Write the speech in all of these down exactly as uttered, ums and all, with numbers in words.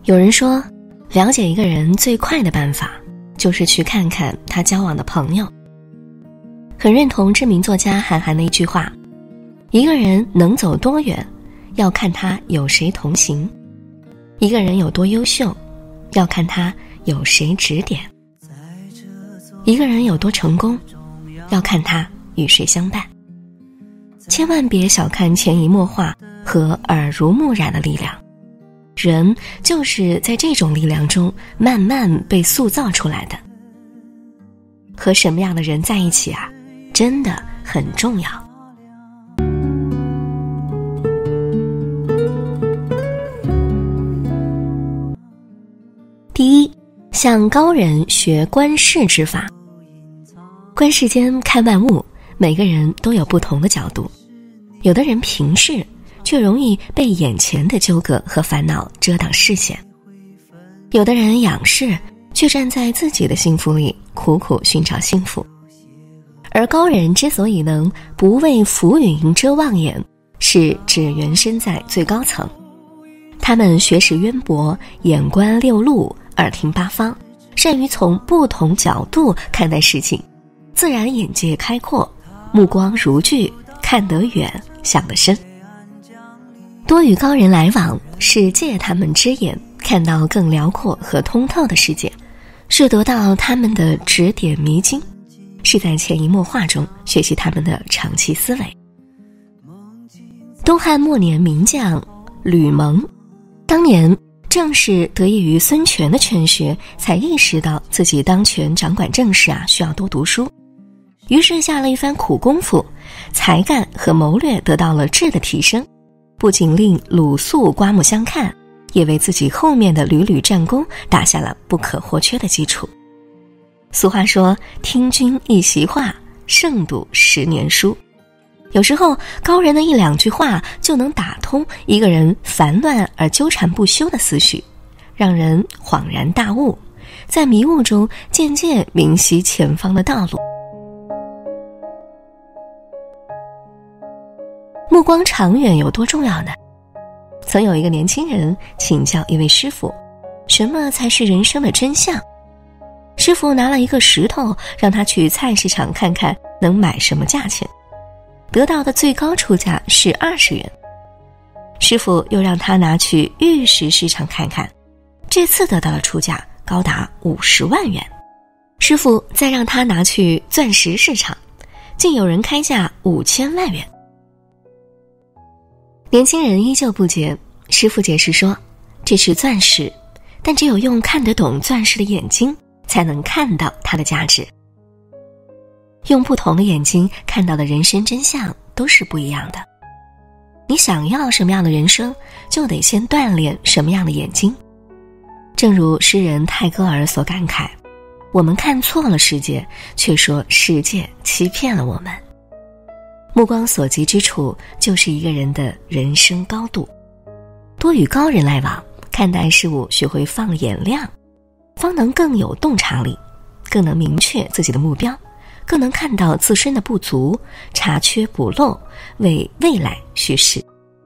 有人说，了解一个人最快的办法就是去看看他交往的朋友。很认同知名作家韩寒的一句话，一个人能走多远要看他有谁同行，一个人有多优秀要看他有谁指点，一个人有多成功要看他与谁相伴。千万别小看潜移默化和耳濡目染的力量，人就是在这种力量中慢慢被塑造出来的。和什么样的人在一起啊，真的很重要。第一，向高人学观世之法。观世间看万物，每个人都有不同的角度。有的人平视，却容易被眼前的纠葛和烦恼遮挡视线；有的人仰视，却站在自己的幸福里苦苦寻找幸福。而高人之所以能不为浮云遮望眼，是指原身在最高层。他们学识渊博，眼观六路，耳听八方，善于从不同角度看待事情，自然眼界开阔，目光如炬，看得远，想得深。多与高人来往，是借他们之眼看到更辽阔和通透的世界，是得到他们的指点迷津，是在潜移默化中学习他们的长期思维。东汉末年名将吕蒙，当年正是得益于孙权的劝学，才意识到自己当权掌管政事啊，需要多读书。于是下了一番苦功夫，才干和谋略得到了质的提升，不仅令鲁肃刮目相看，也为自己后面的屡屡战功打下了不可或缺的基础。俗话说，听君一席话，胜读十年书。有时候高人的一两句话就能打通一个人烦乱而纠缠不休的思绪，让人恍然大悟，在迷雾中渐渐明晰前方的道路。目光长远有多重要呢？曾有一个年轻人请教一位师傅，什么才是人生的真相？师傅拿了一个石头，让他去菜市场看看能买什么价钱，得到的最高出价是二十元。师傅又让他拿去玉石市场看看，这次得到的出价高达五十万元。师傅再让他拿去钻石市场，竟有人开价五千万元。年轻人依旧不解，师傅解释说，这是钻石，但只有用看得懂钻石的眼睛，才能看到它的价值。用不同的眼睛看到的人生真相都是不一样的。你想要什么样的人生，就得先锻炼什么样的眼睛。正如诗人泰戈尔所感慨，我们看错了世界，却说世界欺骗了我们。目光所及之处，就是一个人的人生高度。多与高人来往，看待事物学会放眼量，方能更有洞察力，更能明确自己的目标，更能看到自身的不足，查缺补漏，为未来蓄势。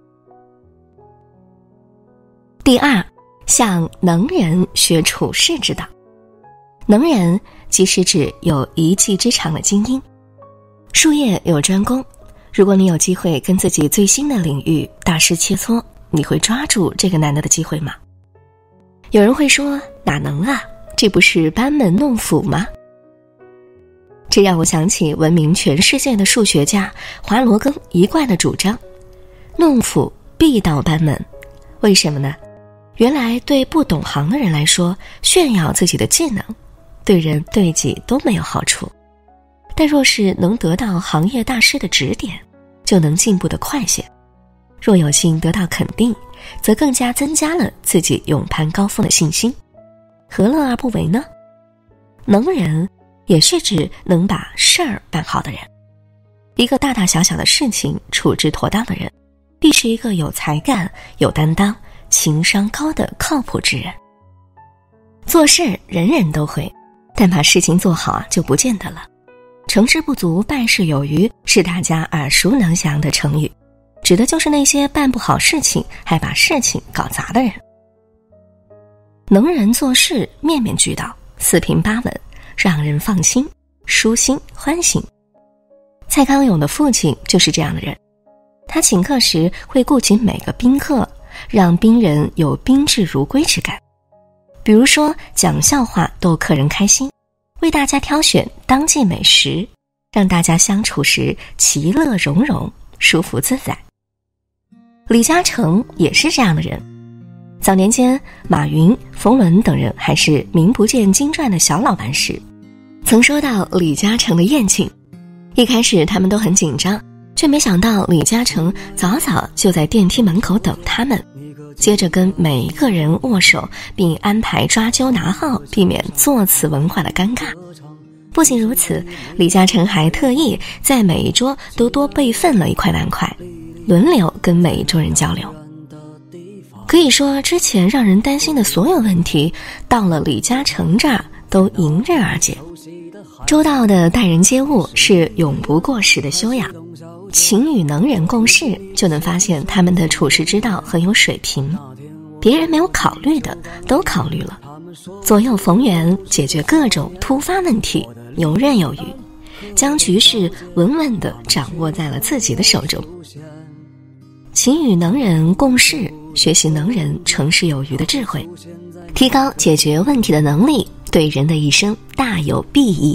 第二，向能人学处世之道。能人即是指有一技之长的精英。术业有专攻，如果你有机会跟自己最新的领域大师切磋，你会抓住这个难得的机会吗？有人会说，哪能啊，这不是班门弄斧吗？这让我想起闻名全世界的数学家华罗庚一贯的主张，弄斧必到班门。为什么呢？原来对不懂行的人来说，炫耀自己的技能，对人对己都没有好处。但若是能得到行业大师的指点，就能进步得快些。若有幸得到肯定，则更加增加了自己勇攀高峰的信心。何乐而不为呢？能人也是指能把事儿办好的人。一个大大小小的事情处置妥当的人，必是一个有才干、有担当、情商高的靠谱之人。做事人人都会，但把事情做好啊，就不见得了。成事不足，败事有余，是大家耳熟能详的成语，指的就是那些办不好事情还把事情搞砸的人。 能人做事面面俱到，四平八稳，让人放心、舒心、欢心。蔡康永的父亲就是这样的人，他请客时会顾及每个宾客，让宾人有宾至如归之感。比如说讲笑话逗客人开心，为大家挑选当季美食，让大家相处时其乐融融，舒服自在。李嘉诚也是这样的人。早年间，马云、冯仑等人还是名不见经传的小老板时，曾收到李嘉诚的宴请。一开始他们都很紧张，却没想到李嘉诚早早就在电梯门口等他们，接着跟每一个人握手，并安排抓阄拿号，避免座次文化的尴尬。不仅如此，李嘉诚还特意在每一桌都多备份了一块碗筷，轮流跟每一桌人交流。可以说，之前让人担心的所有问题，到了李嘉诚这儿都迎刃而解。周到的待人接物是永不过时的修养，勤与能人共事，就能发现他们的处事之道很有水平，别人没有考虑的都考虑了，左右逢源，解决各种突发问题，游刃有余，将局势稳稳地掌握在了自己的手中。勤与能人共事，学习能人成事有余的智慧，提高解决问题的能力，对人的一生大有裨益。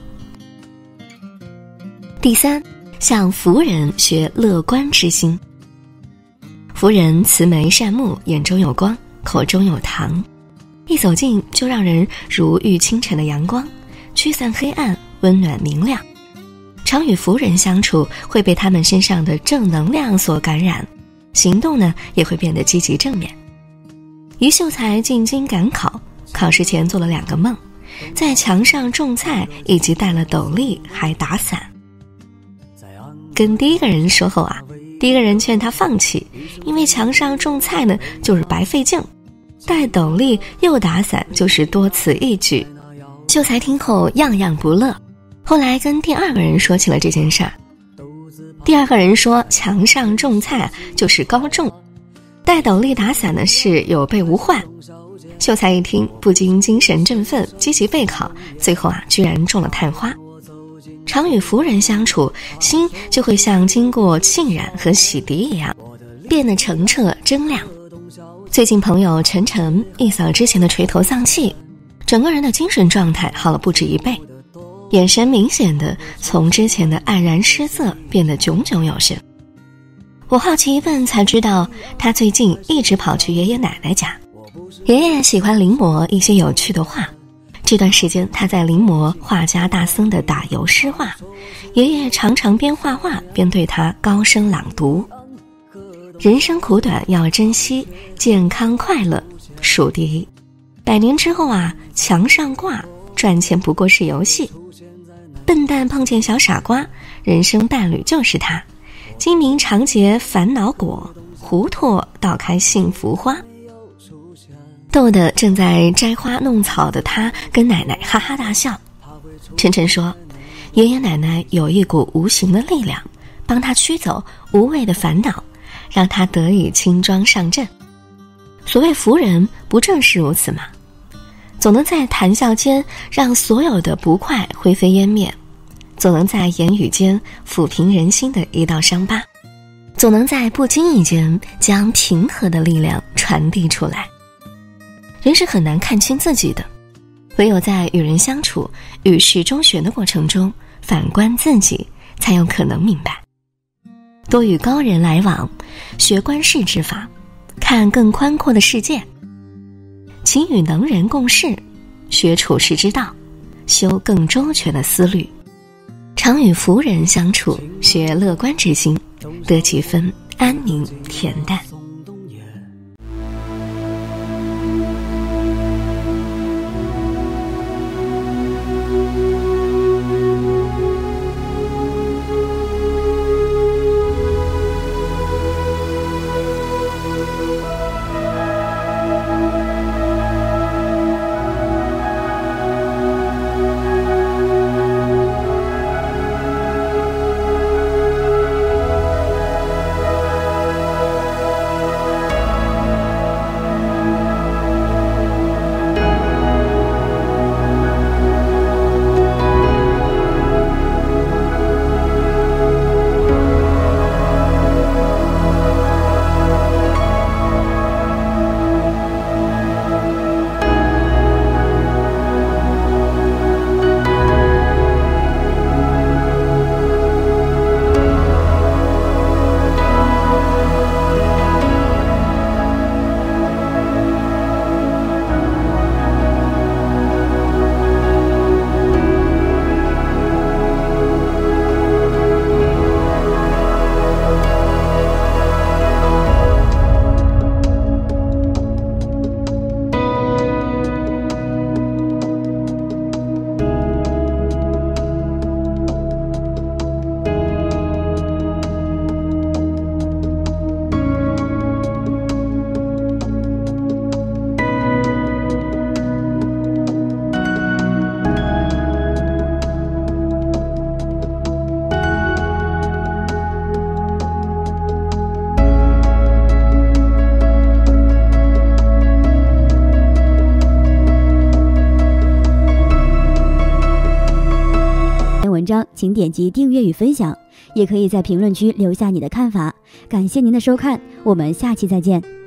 第三，向福人学乐观之心。福人慈眉善目，眼中有光，口中有糖，一走近就让人如遇清晨的阳光，驱散黑暗，温暖明亮。常与福人相处，会被他们身上的正能量所感染，行动呢也会变得积极正面。于秀才进京赶考，考试前做了两个梦，在墙上种菜，以及带了斗笠还打伞。跟第一个人说后啊，第一个人劝他放弃，因为墙上种菜呢就是白费劲，戴斗笠又打伞就是多此一举。秀才听后样样不乐，后来跟第二个人说起了这件事儿。第二个人说，墙上种菜就是高中，戴斗笠打伞的是有备无患。秀才一听不禁精神振奋，积极备考，最后啊居然中了探花。常与福人相处，心就会像经过浸染和洗涤一样，变得澄澈真亮。最近朋友晨晨一扫之前的垂头丧气，整个人的精神状态好了不止一倍，眼神明显的从之前的黯然失色变得炯炯有神。我好奇一问才知道，他最近一直跑去爷爷奶奶家，爷爷喜欢临摹一些有趣的画，这段时间他在临摹画家大僧的打油诗画，爷爷常常边画画边对他高声朗读：人生苦短要珍惜，健康快乐数第一。百年之后啊，墙上挂，赚钱不过是游戏。笨蛋碰见小傻瓜，人生伴侣就是他。精明长结烦恼果，糊涂倒开幸福花。逗得正在摘花弄草的他跟奶奶哈哈大笑。晨晨说，爷爷奶奶有一股无形的力量，帮他驱走无谓的烦恼，让他得以轻装上阵。所谓福人，不正是如此吗？总能在谈笑间让所有的不快灰飞烟灭，总能在言语间抚平人心的一道伤疤，总能在不经意间将平和的力量传递出来。人是很难看清自己的，唯有在与人相处、与世周旋的过程中，反观自己，才有可能明白。多与高人来往，学观世之法，看更宽阔的世界；勤与能人共事，学处世之道，修更周全的思虑；常与福人相处，学乐观之心，得几分安宁恬淡。 文章，请点击订阅与分享，也可以在评论区留下你的看法。感谢您的收看，我们下期再见。